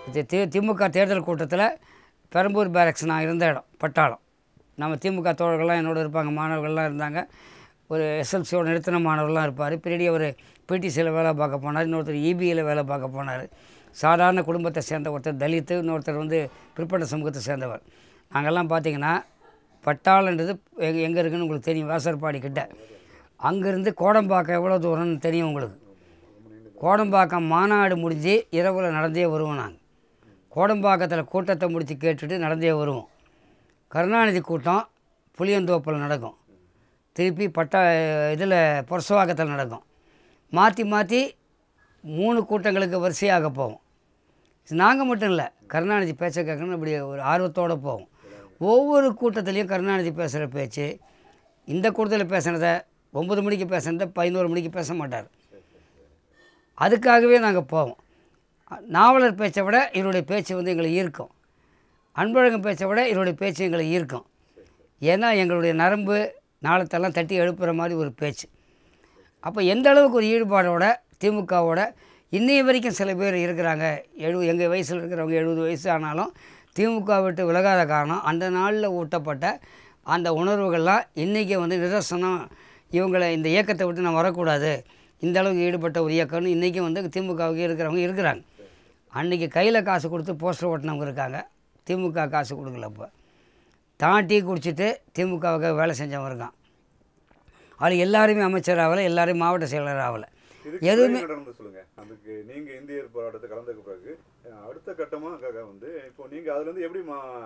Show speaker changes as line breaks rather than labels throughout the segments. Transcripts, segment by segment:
திமுக தேர்தல் கூட்டத்தில் பெரம்பூர் பேரக்ஸ் நான் இருந்த இடம் பட்டாளம். நம்ம திமுக தோழர்கள்லாம் என்னோட இருப்பாங்க, மாணவர்கள்லாம் இருந்தாங்க. ஒரு எஸ்எல்சியோட நிறுத்தின மாணவர்கள்லாம் இருப்பார். பின்னாடி அவர் பிடிசியில் வேலை பார்க்க போனார், இன்னொருத்தர் இபியில் வேலை பார்க்க போனார். சாதாரண குடும்பத்தை சேர்ந்த ஒருத்தர் தலித்து, இன்னொருத்தர் வந்து பிற்பட்ட சமூகத்தை சேர்ந்தவர். நாங்கள்லாம் பார்த்திங்கன்னா பட்டாளன்றது எங்கே இருக்குதுன்னு உங்களுக்கு தெரியும், வாசற்பாடி கிட்ட. அங்கேருந்து கோடம்பாக்கம் எவ்வளோ தூரம்னு தெரியும் உங்களுக்கு. கோடம்பாக்கம் மாநாடு முடிஞ்சு இரவில் நடந்தே வருவோம். நாங்கள் கோடம்பாக்கத்தில் கூட்டத்தை முடித்து கேட்டுட்டு நடந்தே வருவோம். கருணாநிதி கூட்டம் புளியந்தோப்பில் நடக்கும், திருப்பி இதில் புரசவாக்கத்தில் நடக்கும். மாற்றி மாற்றி 3 கூட்டங்களுக்கு வரிசையாக போவோம். நாங்கள் மட்டும் இல்லை, கருணாநிதி பேச்ச கேட்கணும்னு இப்படி ஒரு ஆர்வத்தோடு போவோம். ஒவ்வொரு கூட்டத்துலேயும் கருணாநிதி பேசுகிற பேச்சு, இந்த கூட்டத்தில் பேசுனதை 9 மணிக்கு பேசுனதை 11 மணிக்கு பேச மாட்டார். அதுக்காகவே நாங்கள் போவோம். நாவலர் பேச்சை விட இவருடைய பேச்சு வந்து எங்களை ஈர்க்கும். அன்பழகன் பேச்சை விட இவருடைய பேச்சு எங்களை ஈர்க்கும். ஏன்னா எங்களுடைய நரம்பு நாளத்தெல்லாம் தட்டி எழுப்புகிற மாதிரி ஒரு பேச்சு. அப்போ எந்த அளவுக்கு ஒரு ஈடுபாடோட திமுகவோட இன்னைய வரைக்கும் சில பேர் இருக்கிறாங்க. எங்கள் வயசில் இருக்கிறவங்க 70 வயசு ஆனாலும் திமுக விட்டு விலகாத காரணம் அந்த நாளில் ஊட்டப்பட்ட அந்த உணர்வுகள்லாம் இன்றைக்கி வந்து நிதர்சனம். இவங்களை இந்த இயக்கத்தை விட்டு நான் வரக்கூடாது, இந்த அளவுக்கு ஈடுபட்ட ஒரு இயக்கம்னு இன்றைக்கும் வந்து திமுகவுக்கு இருக்கிறவங்க இருக்கிறாங்க. அன்றைக்கி கையில் காசு கொடுத்து போஸ்டர் ஓட்டினவங்க இருக்காங்க, திமுக காசு கொடுக்கல. இப்போ தான் டீ குடிச்சிட்டு திமுகவுக்கு வேலை செஞ்சவங்க இருக்கான். அது எல்லாருமே அமைச்சர் ஆகலை, எல்லாரும் மாவட்ட செயலர் ஆகலை, எதுவுமே.
சொல்லுங்கள், அதுக்கு நீங்கள் இந்தியர் போராட்டத்தை கலந்துக்க பிறகு அடுத்த கட்டமாக வந்து இப்போ நீங்கள் அதுலேருந்து எப்படி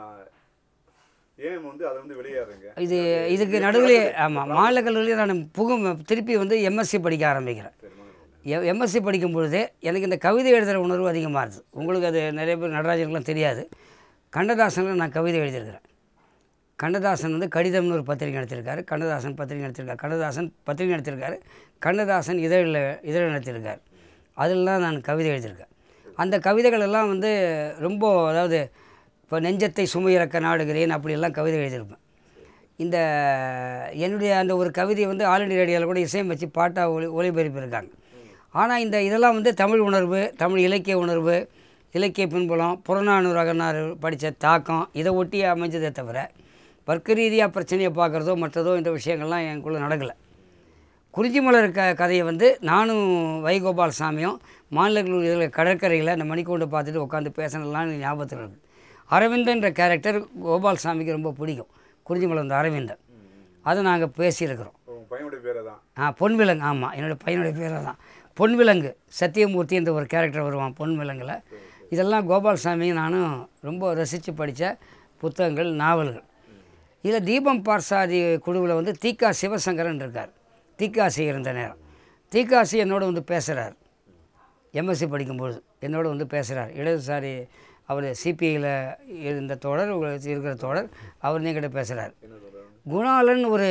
ஏன் வந்து அதை வந்து வெளியேறீங்க?
இதுக்கு நடுவில் ஆமாம், மாநில கல்லூரியில் நான் திருப்பி வந்து எம்எஸ்சி படிக்க ஆரம்பிக்கிறேன். எம்எஸ்சி படிக்கும் பொழுது எனக்கு இந்த கவிதை எழுதுகிற உணர்வு அதிகமாக இருந்துச்சு. உங்களுக்கு அது நிறைய பேர் நடராஜனுக்குலாம் தெரியாது. கண்ணதாசனில் நான் கவிதை எழுதியிருக்கிறேன். கண்ணதாசன் வந்து கடிதம்னு ஒரு பத்திரிகை நடத்தியிருக்காரு, கண்ணதாசன் பத்திரிகை நடத்தியிருக்காரு, கண்ணதாசன் பத்திரிகை நடத்தியிருக்காரு, கண்ணதாசன் இதழ் நடத்தியிருக்கார். அதிலலாம் நான் கவிதை எழுதியிருக்கேன். அந்த கவிதைகள் எல்லாம் வந்து ரொம்ப, அதாவது இப்போ நெஞ்சத்தை சுமையிறக்க நாடுகிறேன் அப்படியெல்லாம் கவிதை எழுதியிருப்பேன். இந்த என்னுடைய அந்த ஒரு கவிதையை வந்து ஆல் இண்டியா ரேடியோவில் கூட இசையமைச்சு பாட்டாக ஒளிபரப்பியிருக்காங்க. ஆனால் இதெல்லாம் வந்து தமிழ் உணர்வு, தமிழ் இலக்கிய உணர்வு, இலக்கிய பின்புலம், புறநானூறு அகநாறு படித்த தாக்கம், இதை ஒட்டி அமைஞ்சதே தவிர வர்க்க ரீதியாக பிரச்சனையை பார்க்குறதோ மற்றதோ இந்த விஷயங்கள்லாம் எனக்குள்ளே நடக்கலை. குறிஞ்சிமலர் கதையை வந்து நானும் வைகோபாலசாமியும் மாநில கல்லூரி கடற்கரையில் அந்த மணிக்கூண்டு பார்த்துட்டு உட்காந்து பேசினலாம் ஞாபகத்தில் இருக்குது. அரவிந்தன்ற கேரக்டர் கோபால்சாமிக்கு ரொம்ப பிடிக்கும், குறிஞ்சிமலர் இந்த அரவிந்தன். அதை நாங்கள் பேசியிருக்கிறோம். பொன்விலங்கு, ஆமாம், என்னோடய பையனுடைய பேரை தான் பொன்விலங்கு. சத்தியமூர்த்தி என்ற ஒரு கேரக்டர் வருவான் பொன்விலங்கில். இதெல்லாம் கோபால்சாமியும் நானும் ரொம்ப ரசித்து படித்த புத்தகங்கள், நாவல்கள். இதில் தீபம் பார்சாதி குழுவில் வந்து தீகா சிவசங்கரன் இருக்கார். தீகாசி இருந்த நேரம் தீகாசி என்னோட வந்து பேசுகிறார். எம்எஸ்சி படிக்கும்பொழுது என்னோட வந்து பேசுகிறார். இடதுசாரி அவர் சிபிஐயில் இருந்த தோழர், இருக்கிற தோழர், அவர் என்கிட்ட பேசுகிறார். குணாலன் ஒரு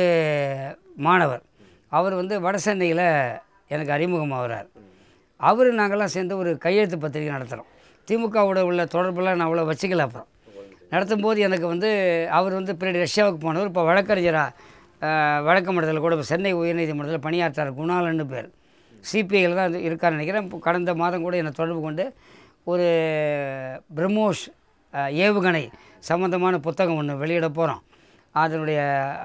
மாணவர், அவர் வந்து வட சென்னையில் எனக்கு அறிமுகமாகிறார். அவர் நாங்கள்லாம் சேர்ந்து ஒரு கையெழுத்து பத்திரிகை நடத்துகிறோம். திமுகவோட உள்ள தொடர்பெல்லாம் நான் அவ்வளோ வச்சுக்கல. அப்புறம் நடத்தும்போது எனக்கு வந்து அவர் வந்து பின்னாடி ரஷ்யாவுக்கு போனவர், இப்போ வழக்கறிஞராக வழக்கு மன்றத்தில் கூட சென்னை உயர்நீதிமன்றத்தில் பணியாற்றார். குணாலன்னு பேர், சிபிஐயில் தான் இருக்கார் நினைக்கிறேன். கடந்த மாதம் கூட என்னை தொடர்பு கொண்டு ஒரு பிரம்மோஸ் ஏவுகணை சம்மந்தமான புத்தகம் ஒன்று வெளியிட போகிறோம். அதனுடைய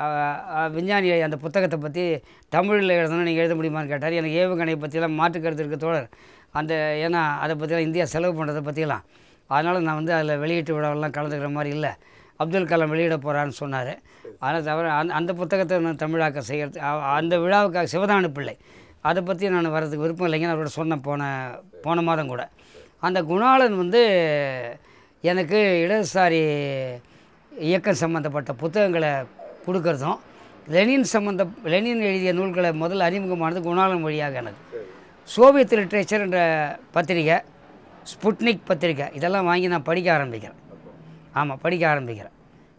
விஞ்ஞானி அந்த புத்தகத்தை பற்றி தமிழில் எழுதணும், நீங்கள் எழுத முடியுமான்னு கேட்டார். எனக்கு ஏவுகணை பற்றியெல்லாம் மாற்று கருத்து இருக்க தோழர் அந்த, ஏன்னா அதை பற்றிலாம் இந்தியா செலவு பண்ணுறதை பற்றியெல்லாம், அதனால் நான் வந்து அதில் வெளியீட்டு விழாவெல்லாம் கலந்துக்கிற மாதிரி இல்லை. அப்துல் கலாம் வெளியிட போகிறான்னு சொன்னார். ஆனால் தவிர அந்த புத்தகத்தை நான் தமிழாக்க செய்கிறது, அந்த விழாவுக்காக சிவதானு பிள்ளை, அதை பற்றி நான் வர்றதுக்கு விருப்பம் இல்லைங்கன்னு அவரோட சொன்ன போன மாதம் கூட. அந்த குணாளன் வந்து எனக்கு இடதுசாரி இயக்கம் சம்மந்தப்பட்ட புத்தகங்களை கொடுக்கறதும், லெனின் எழுதிய நூல்களை முதல்ல அறிமுகமானது குணாளன் வழியாக. எனக்கு சோவியத் லிட்ரேச்சர் என்ற பத்திரிகை, ஸ்புட்னிக் பத்திரிக்கை, இதெல்லாம் வாங்கி நான் படிக்க ஆரம்பிக்கிறேன். ஆமாம், படிக்க ஆரம்பிக்கிறேன்.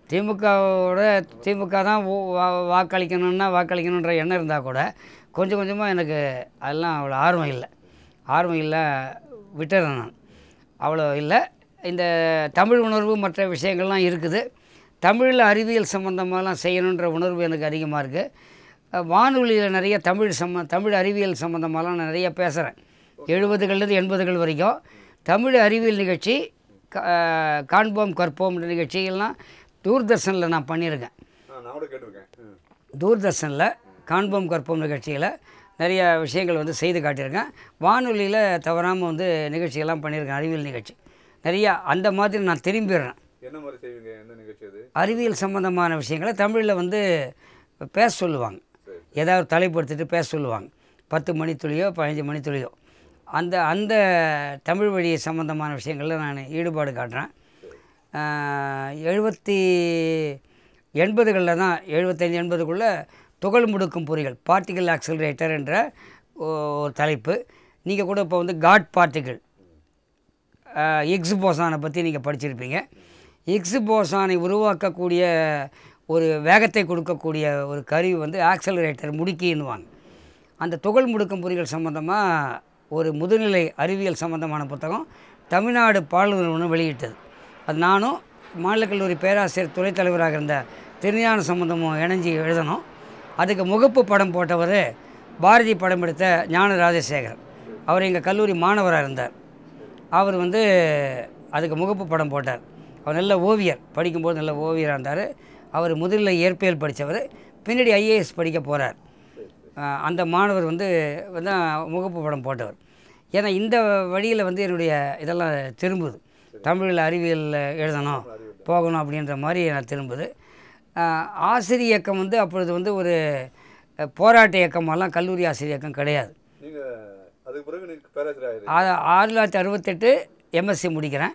திமுக தான் வாக்களிக்கணுன்ற எண்ணம் இருந்தால் கூட கொஞ்சம் கொஞ்சமாக எனக்கு அதெல்லாம் அவ்வளோ ஆர்வம் இல்லை, விட்டுறேன் நான். அவ்வளோ இல்லை. இந்த தமிழ் உணர்வு மற்ற விஷயங்கள்லாம் இருக்குது. தமிழில் அறிவியல் சம்மந்தமாகலாம் செய்யணுன்ற உணர்வு எனக்கு அதிகமாக இருக்குது. வானொலியில் நிறைய தமிழ் அறிவியல் சம்மந்தமாகலாம் நான் நிறைய பேசுகிறேன். 70களிலிருந்து 80கள் வரைக்கும் தமிழ் அறிவியல் நிகழ்ச்சி காண்போம் கற்போம்ன்ற நிகழ்ச்சிகள்லாம் தூர்தர்ஷனில் நான் பண்ணியிருக்கேன்.
நான் கூட கேட்டிருக்கேன்.
தூர்தர்ஷனில் காண்போம் கற்போம் நிகழ்ச்சியில் நிறைய விஷயங்கள் வந்து செய்து காட்டியிருக்கேன். வானொலியில் தவறாமல் வந்து நிகழ்ச்சிகள்லாம் பண்ணியிருக்கேன். அறிவியல் நிகழ்ச்சி நிறையா அந்த மாதிரி நான் திரும்பிடுறேன்.
என்ன மாதிரி செய்வீங்க? என்ன நிகழ்ச்சி அது?
அறிவியல் சம்மந்தமான விஷயங்களை தமிழில் வந்து பேச சொல்லுவாங்க. ஏதாவது தலைப்படுத்திட்டு பேச சொல்லுவாங்க. 10 மணித்துளியோ 15 மணித்துளியோ அந்த அந்த தமிழ் வழி சம்மந்தமான விஷயங்களில் நான் ஈடுபாடு காட்டுறேன். 80களில் தான் 75 80க்குள்ளே துகள் முடுக்கும் பொறிகள் பார்ட்டிகல் ஆக்சலரேட்டர் என்ற ஒரு தலைப்பு. நீங்கள் கூட இப்போ வந்து காட் பார்ட்டிகிள் ஹிக்ஸ் போசானை பற்றி நீங்கள் படிச்சிருப்பீங்க. ஹிக்ஸ் போசானை உருவாக்கக்கூடிய ஒரு வேகத்தை கொடுக்கக்கூடிய ஒரு கருவி வந்து ஆக்சலரேட்டர் முடுக்கின்னுவாங்க. அந்த துகள் முடுக்கும் பொறிகள் சம்மந்தமாக ஒரு முதுநிலை அறிவியல் சம்மந்தமான புத்தகம் தமிழ்நாடு பாடல் நிறுவனம் வெளியிட்டது. அது நானும் மாநில கல்லூரி பேராசிரியர் துணைத் தலைவராக இருந்த திருஞான சம்பந்தமும் இணைஞ்சி எழுதணும். அதுக்கு முகப்பு படம் போட்டவர் பாரதி படம் எடுத்த ஞான ராஜசேகரன். அவர் எங்கள் கல்லூரி மாணவராக இருந்தார். அவர் வந்து அதுக்கு முகப்பு படம் போட்டார். அவர் நல்ல ஓவியர், படிக்கும்போது நல்ல ஓவியராக இருந்தார். அவர் முதுநிலை இயற்பியல் படித்தவர், பின்னாடி IAS படிக்க போகிறார். அந்த மாணவர் வந்து முகப்பு படம் போட்டவர். ஏன்னா இந்த வழியில் வந்து என்னுடைய இதெல்லாம் திரும்புது. தமிழில் அறிவியல் எழுதணும் போகணும் அப்படின்ற மாதிரி நான் திரும்புது. ஆசிரிய இயக்கம் வந்து அப்பொழுது வந்து ஒரு போராட்ட இயக்கமெல்லாம் கல்லூரி ஆசிரிய இயக்கம் கிடையாது. 1968 MSc முடிக்கிறேன்.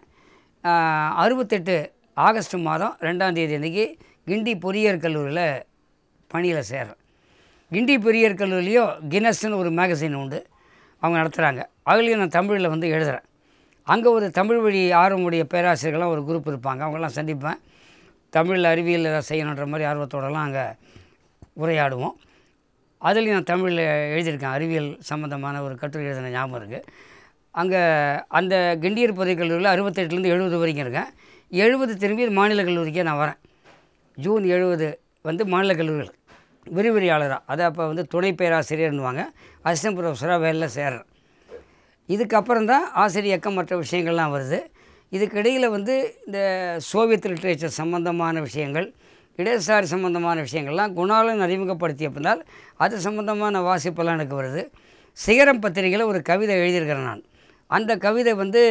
68 ஆகஸ்ட் மாதம் 2ஆம் தேதி அன்றைக்கி கிண்டி பொறியியல் கல்லூரியில் பணியில் சேர்றேன். கிண்டி பொறியியல் கல்லூரிலையும் கின்னஸ்ன்னு ஒரு மேகசின் உண்டு, அவங்க நடத்துகிறாங்க. அதுலேயும் நான் தமிழில் வந்து எழுதுகிறேன். அங்கே ஒரு தமிழ் வழி ஆர்வமுடைய பேராசிரியர்கள்லாம் ஒரு குரூப் இருப்பாங்க. அவங்களாம் சந்திப்பேன். தமிழில் அறிவியல் ஏதாவது செய்யணுன்ற மாதிரி ஆர்வத்தோடலாம் அங்கே உரையாடுவோம். அதுலேயும் நான் தமிழில் எழுதியிருக்கேன். அறிவியல் சம்மந்தமான ஒரு கட்டுரை எழுதின ஞாபகம் இருக்குது. அங்கே அந்த கிண்டியர் பொறியியல் கல்லூரியில் 68லேருந்து 70 வரைக்கும் இருக்கேன். 70 திரும்பி மாநில கல்லூரிக்கே நான் வரேன். ஜூன் 70 வந்து மாநில கல்லூரிகள் விரிவுரையாளராக, அதை அப்போ வந்து துணை பேராசிரியர்னுவாங்க, அசிஸ்டன்ட் ப்ரொஃபஸராக வேலையில் சேர்றேன். இதுக்கப்புறம் தான் ஆசிரிய இயக்கம் மற்ற விஷயங்கள்லாம் வருது. இதுக்கிடையில் வந்து இந்த சோவியத் லிட்ரேச்சர் சம்மந்தமான விஷயங்கள், இடதுசாரி சம்மந்தமான விஷயங்கள்லாம் குணாளன் அறிமுகப்படுத்திய பின்னால் அது சம்மந்தமான வாசிப்பெல்லாம் எனக்கு வருது. சிகரம் பத்திரிகையில் ஒரு கவிதை எழுதியிருக்கிறேன் நான். அந்த கவிதை வந்து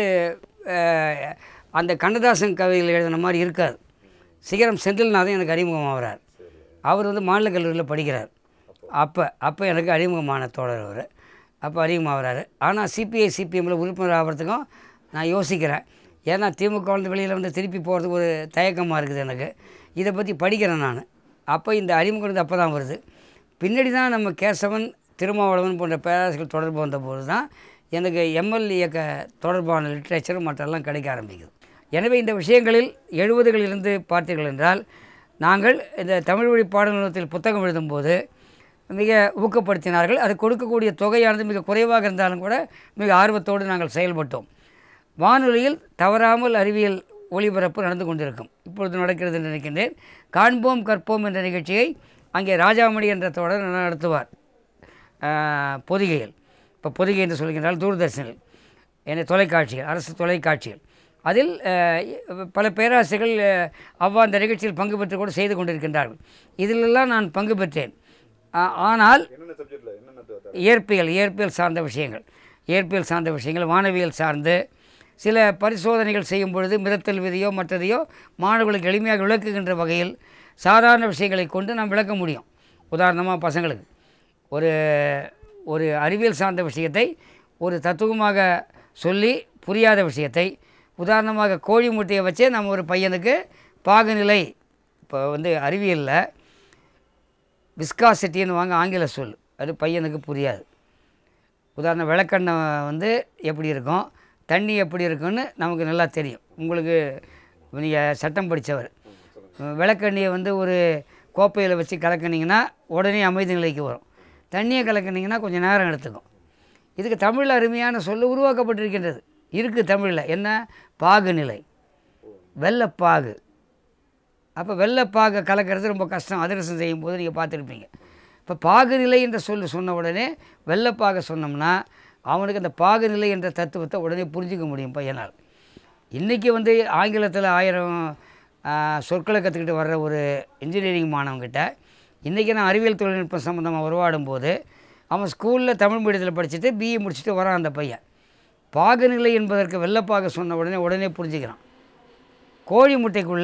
அந்த கண்ணதாசன் கவிதையில் எழுதின மாதிரி இருக்காது. சிகரம் செந்தில்நாதன் எனக்கு அறிமுகமாகிறார். அவர் வந்து மாநில கல்லூரியில் படிக்கிறார். அப்போ எனக்கு அறிமுகமான தோழர் அவர். அப்போ அறிமுகமாகிறாரு. ஆனால் CPI CPMல உறுப்பினர் ஆகிறதுக்கும் நான் யோசிக்கிறேன். ஏன்னா திமுக வந்து வெளியில் வந்து திருப்பி போகிறதுக்கு ஒரு தயக்கமாக இருக்குது எனக்கு. இதை பற்றி படிக்கிறேன் நான். அப்போ இந்த அறிமுகம் அப்போ தான் வருது. பின்னாடி தான் நம்ம கேசவன், திருமாவளவன் போன்ற பேராசிரியர்கள் தொடர்பு வந்தபோது தான் எனக்கு ML இயக்க தொடர்பான லிட்ரேச்சரும் மற்றெல்லாம் கிடைக்க ஆரம்பிக்குது. எனவே இந்த விஷயங்களில் 70களிலிருந்து பார்த்தீர்கள் என்றால், நாங்கள் இந்த தமிழ் வழி பாடல் நிறுவனத்தில் புத்தகம் எழுதும்போது மிக ஊக்கப்படுத்தினார்கள். அது கொடுக்கக்கூடிய தொகையானது மிக குறைவாக இருந்தாலும் கூட மிக ஆர்வத்தோடு நாங்கள் செயல்பட்டோம். வானொலியில் தவறாமல் அறிவியல் ஒளிபரப்பு நடந்து கொண்டிருக்கும். இப்பொழுது நடக்கிறது என்று நினைக்கின்றேன். காண்போம் கற்போம் என்ற நிகழ்ச்சியை அங்கே ராஜாமணி என்ற தொடர் நடத்துவார் பொதிகையில். இப்போ பொதிகை என்று சொல்கின்றால் தூர்தர்ஷனில், என தொலைக்காட்சிகள், அரசு தொலைக்காட்சிகள். அதில் பல பேராசிரியர்கள் அவ்வாறு நிகழ்ச்சியில் பங்கு பெற்று கூட செய்து கொண்டிருக்கின்றார்கள். இதிலெல்லாம் நான் பங்கு பெற்றேன். ஆனால் இயற்பியல் சார்ந்த விஷயங்கள், வானவியல் சார்ந்து சில பரிசோதனைகள் செய்யும் பொழுது மிதத்தல் விதியோ மற்றதையோ மாணவர்களுக்கு எளிமையாக விளக்குகின்ற வகையில் சாதாரண விஷயங்களை கொண்டு நாம் விளக்க முடியும். உதாரணமாக பசங்களுக்கு ஒரு அறிவியல் சார்ந்த விஷயத்தை ஒரு தத்துவமாக சொல்லி புரியாத விஷயத்தை, உதாரணமாக கோழி முட்டையை வச்சே நம்ம ஒரு பையனுக்கு பாகுநிலை, இப்போ வந்து அறிவியலில் விஸ்காசிட்டின்னு வாங்க ஆங்கில சொல், அது பையனுக்கு புரியாது. உதாரணம் விளக்கெண்ணெய் வந்து எப்படி இருக்கும், தண்ணி எப்படி இருக்குன்னு நமக்கு நல்லா தெரியும். உங்களுக்கு நீங்கள் சட்டம் படித்தவர், விளக்கெண்ணியை வந்து ஒரு கோப்பையில் வச்சு கலக்கினீங்கன்னா உடனே அமைதி நிலைக்கு வரும். தண்ணியை கலக்கினீங்கன்னா கொஞ்சம் நேரம் எடுத்துக்கும். இதுக்கு தமிழில் அருமையான சொல்ல உருவாக்கப்பட்டிருக்கின்றது. இருக்குது தமிழில். என்ன? பாகுநிலை, வெள்ளைப்பாகு. அப்போ வெள்ளைப்பாகை கலக்கிறது ரொம்ப கஷ்டம். அதிரசம் செய்யும்போது நீங்கள் பார்த்துருப்பீங்க. இப்போ பாகுநிலை என்ற சொன்ன உடனே வெள்ளைப்பாகை சொன்னோம்னா அவனுக்கு அந்த பாகுநிலை என்ற தத்துவத்தை உடனே புரிஞ்சிக்க முடியும் பையனால். இன்றைக்கி வந்து ஆங்கிலத்தில் 1000 சொற்களை கற்றுக்கிட்டு வர்ற ஒரு இன்ஜினியரிங் மாணவன்கிட்ட இன்றைக்கி நான் அறிவியல் தொழில்நுட்பம் சம்மந்தமாக உருவாடும் போது அவன் ஸ்கூலில் தமிழ் மீடியத்தில் படிச்சுட்டு பிஇ முடிச்சுட்டு வரான். அந்த பையன் பாகுநிலை என்பதற்கு வெள்ளைப்பாக சொன்ன உடனே புரிஞ்சுக்கிறான். கோழி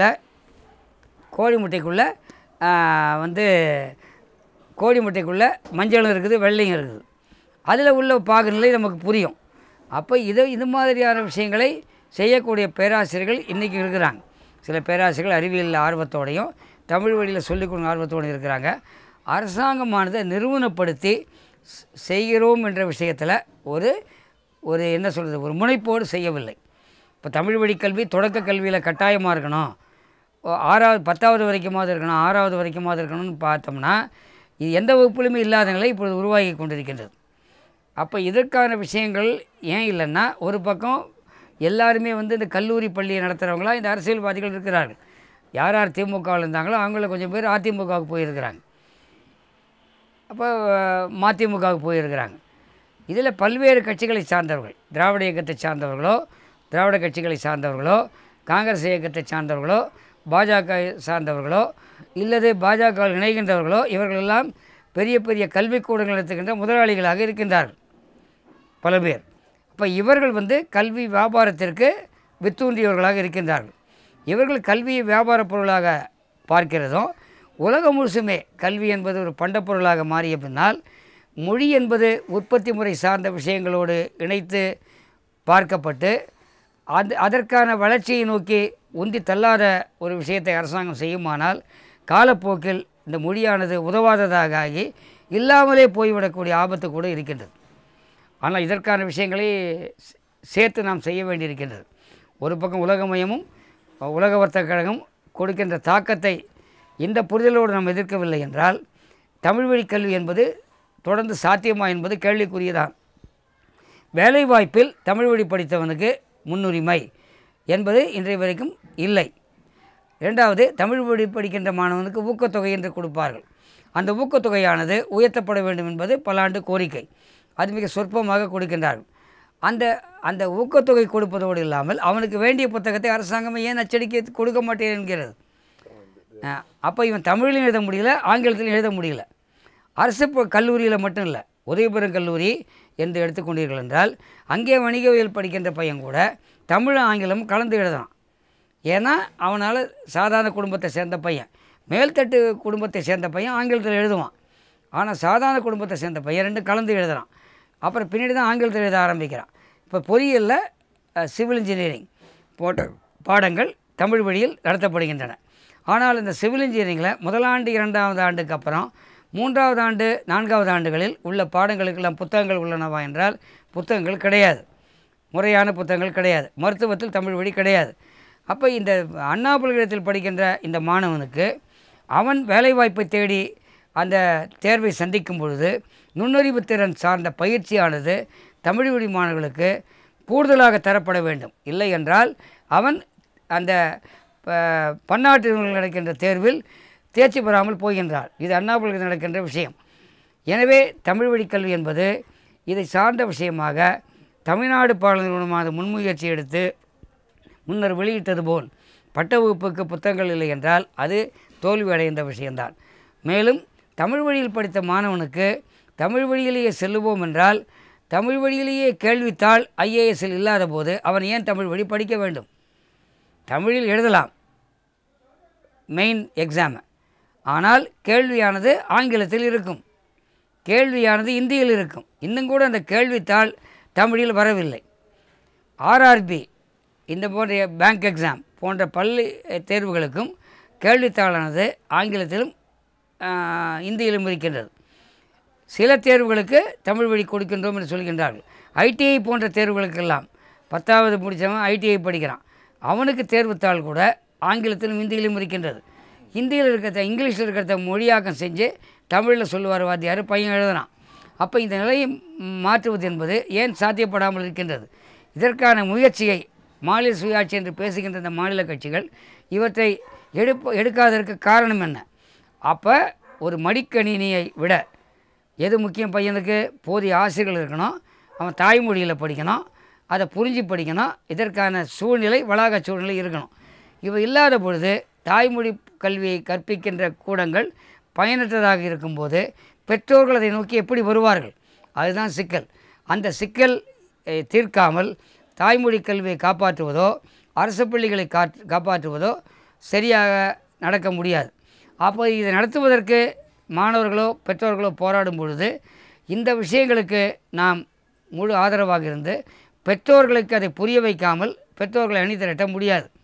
முட்டைக்குள்ளே வந்து கோழி முட்டைக்குள்ளே மஞ்சளும் இருக்குது, வெள்ளையும் இருக்குது. அதில் உள்ள பாகுநிலை நமக்கு புரியும். அப்போ இது மாதிரியான விஷயங்களை செய்யக்கூடிய பேராசிரியர்கள் இன்றைக்கி இருக்கிறாங்க. சில பேராசிரியர்கள் அறிவியல் ஆர்வத்தோடையும் தமிழ் வழியில் சொல்லிக் கொடுங்க ஆர்வத்தோடு இருக்கிறாங்க. அரசாங்கமானதை நிறுவனப்படுத்தி செய்கிறோம் என்ற விஷயத்தில் ஒரு என்ன சொல்கிறது, ஒரு முனைப்போடு செய்யவில்லை. இப்போ தமிழ் வழி கல்வி தொடக்க கல்வியில் கட்டாயமாக இருக்கணும், 6வது 10வது வரைக்குமாவது இருக்கணும், 6வது வரைக்குமாவது இருக்கணும்னு பார்த்தோம்னா இது எந்த வகுப்புலையுமே இல்லாத நிலை இப்பொழுது உருவாகி கொண்டிருக்கின்றது. அப்போ இதற்கான விஷயங்கள் ஏன் இல்லைன்னா, ஒரு பக்கம் எல்லாருமே வந்து இந்த கல்லூரி பள்ளியை நடத்துகிறவங்களாம் இந்த அரசியல்வாதிகள் இருக்கிறார்கள். யார் திமுகவில் இருந்தாங்களோ அவங்கள கொஞ்சம் பேர் அதிமுகவுக்கு போயிருக்கிறாங்க, அப்போ மதிமுகவுக்கு போயிருக்கிறாங்க. இதில் பல்வேறு கட்சிகளை சார்ந்தவர்கள், திராவிட இயக்கத்தை சார்ந்தவர்களோ, திராவிட கட்சிகளை சார்ந்தவர்களோ, காங்கிரஸ் இயக்கத்தை சார்ந்தவர்களோ, பாஜக சார்ந்தவர்களோ, இல்லது பாஜக இணைகின்றவர்களோ, இவர்களெல்லாம் பெரிய பெரிய கல்விக்கூடங்கள் நடத்துகின்ற முதலாளிகளாக இருக்கின்றார்கள் பல பேர். அப்போ இவர்கள் வந்து கல்வி வியாபாரத்திற்கு வித்தூண்டியவர்களாக இருக்கின்றார்கள். இவர்கள் கல்வியை வியாபார பொருளாக பார்க்கிறதும், உலகம் முழுசுமே கல்வி என்பது ஒரு பண்டப்பொருளாக மாறிய பின்னால் மொழி என்பது உற்பத்தி முறை சார்ந்த விஷயங்களோடு இணைத்து பார்க்கப்பட்டு அதற்கான வளர்ச்சியை நோக்கி உந்தி தள்ளாத ஒரு விஷயத்தை அரசாங்கம் செய்யுமானால் காலப்போக்கில் இந்த மொழியானது உதவாததாக ஆகி இல்லாமலே போய்விடக்கூடிய ஆபத்து கூட இருக்கின்றது. ஆனால் இதற்கான விஷயங்களை சேர்த்து நாம் செய்ய வேண்டியிருக்கின்றது. ஒரு பக்கம் உலகமயமும் உலக வர்த்தக கழகம் கொடுக்கின்ற தாக்கத்தை இந்த புரிதலோடு நாம் எதிர்க்கவில்லை என்றால் தமிழ் வழி கல்வி என்பது தொடர்ந்து சாத்தியமா என்பது கேள்விக்குரியதான். வேலைவாய்ப்பில் தமிழ் வழி படித்தவனுக்கு முன்னுரிமை என்பது இன்றைய வரைக்கும் இல்லை. இரண்டாவது, தமிழ் வழி படிக்கின்ற மாணவனுக்கு ஊக்கத்தொகை என்று கொடுப்பார்கள். அந்த ஊக்கத்தொகையானது உயர்த்தப்பட வேண்டும் என்பது பல ஆண்டு கோரிக்கை. அது மிக சொற்பமாக கொடுக்கின்றார்கள். அந்த ஊக்கத்தொகை கொடுப்பதோடு இல்லாமல் அவனுக்கு வேண்டிய புத்தகத்தை அரசாங்கமே ஏன் அச்சடிக்க கொடுக்க மாட்டேன் என்கிறது. அப்போ இவன் தமிழிலும் எழுத முடியல, ஆங்கிலத்திலும் எழுத முடியல. அரசு கல்லூரியில் மட்டும் இல்லை, உதவிபெறும் கல்லூரி என்று எடுத்துக்கொண்டீர்கள் என்றால் அங்கே வணிகவியல் படிக்கின்ற பையன் கூட தமிழ் ஆங்கிலம் கலந்து எழுதலாம். ஏன்னா அவனால் சாதாரண குடும்பத்தை சேர்ந்த பையன், மேல்தட்டு குடும்பத்தை சேர்ந்த பையன் ஆங்கிலத்தில் எழுதுவான். ஆனால் சாதாரண குடும்பத்தை சேர்ந்த பையன் ரெண்டும் கலந்து எழுதுகிறான். அப்புறம் பின்னாடி தான் ஆங்கிலத்தில் எழுத ஆரம்பிக்கிறான். இப்போ பொறியியலில் சிவில் இன்ஜினியரிங் போன்ற பாடங்கள் தமிழ் வழியில் நடத்தப்படுகின்றன. ஆனால் இந்த சிவில் இன்ஜினியரிங்கில் முதலாண்டு 2வது ஆண்டுக்கு அப்புறம் 3வது ஆண்டு 4வது ஆண்டுகளில் உள்ள பாடங்களுக்கெல்லாம் புத்தகங்கள் உள்ளனவா என்றால் புத்தகங்கள் கிடையாது, முறையான புத்தகங்கள் கிடையாது. மருத்துவத்தில் தமிழ் வழி கிடையாது. அப்போ இந்த அண்ணா பல்கலைக்கழகத்தில் படிக்கின்ற இந்த மாணவனுக்கு அவன் வேலைவாய்ப்பை தேடி அந்த தேர்வை சந்திக்கும் பொழுது நுண்ணறிவு திறன் சார்ந்த பயிற்சியானது தமிழ் வழி மாணவர்களுக்கு கூடுதலாக தரப்பட வேண்டும். இல்லை என்றால் அவன் அந்த பன்னாட்டு நிறுவனங்கள் நடக்கின்ற தேர்வில் தேர்ச்சி பெறாமல் போகின்றார். இது அண்ணா பல்கலைக்கழகத்தில் நடக்கின்ற விஷயம். எனவே தமிழ் வழி கல்வி என்பது இதை சார்ந்த விஷயமாக தமிழ்நாடு பாடல் நிறுவனமாக முன்முயற்சி எடுத்து முன்னர் வெளியிட்டது போல் பட்ட வகுப்புக்கு புத்தகங்கள் இல்லை என்றால் அது தோல்வி அடைந்த விஷயம்தான். மேலும் தமிழ் வழியில் படித்த மாணவனுக்கு தமிழ் வழியிலேயே செல்லுவோம் என்றால் தமிழ் வழியிலேயே கேள்வித்தாள் ஐஏஎஸ்ஸில் இல்லாத போது அவன் ஏன் தமிழ் வழி படிக்க வேண்டும்? தமிழில் எழுதலாம் மெயின் எக்ஸாம், ஆனால் கேள்வியானது ஆங்கிலத்தில் இருக்கும், கேள்வியானது இந்தியில் இருக்கும். இன்னும் கூட அந்த கேள்வித்தாள் தமிழில் வரவில்லை. ஆர்ஆர்பி இந்த போன்ற பேங்க் எக்ஸாம் போன்ற பள்ளி தேர்வுகளுக்கும் கேள்வித்தாளானது ஆங்கிலத்திலும் இந்தியிலும் இருக்கின்றது. சில தேர்வுகளுக்கு தமிழ் வழி கொடுக்கின்றோம் என்று சொல்கின்றார்கள். ஐடிஐ போன்ற தேர்வுகளுக்கெல்லாம் 10வது முடித்தவன் ஐடிஐ படிக்கிறான், அவனுக்கு தேர்வுத்தாள் கூட ஆங்கிலத்திலும் இந்தியிலும் இருக்கின்றது. இந்தியில் இருக்கிறத இங்கிலீஷில் இருக்கிறத மொழியாக்கம் செஞ்சு தமிழில் சொல்லுவார் வாத்தியார், பையன் எழுதுனான். அப்போ இந்த நிலையை மாற்றுவது என்பது ஏன் சாத்தியப்படாமல் இருக்கின்றது? இதற்கான முயற்சியை மாநில சுயாட்சி என்று பேசுகின்ற இந்த மாநில கட்சிகள் இவற்றை எடுக்காததற்கு காரணம் என்ன? அப்போ ஒரு மடிக்கணினியை விட எது முக்கியம்? பையனுக்கு போதிய ஆசிரியர்கள் இருக்கணும், அவன் தாய்மொழியில் படிக்கணும், அதை புரிஞ்சு படிக்கணும். இதற்கான சூழ்நிலை, வளாக சூழ்நிலை இருக்கணும். இவை இல்லாத பொழுது தாய்மொழி கல்வியை கற்பிக்கின்ற கூடங்கள் பயனற்றதாக இருக்கும்போது பெற்றோர்கள் அதை நோக்கி எப்படி வருவார்கள்? அதுதான் சிக்கல். அந்த சிக்கல் தீர்க்காமல் தாய்மொழி கல்வியை காப்பாற்றுவதோ அரசு பள்ளிகளை காப்பாற்றுவதோ சரியாக நடக்க முடியாது. அப்போ இதை நடத்துவதற்கு மாணவர்களோ பெற்றோர்களோ போராடும் பொழுது இந்த விஷயங்களுக்கு நாம் முழு ஆதரவாக இருந்து பெற்றோர்களுக்கு அதை புரிய வைக்காமல் பெற்றோர்களை அணி திரட்ட முடியாது.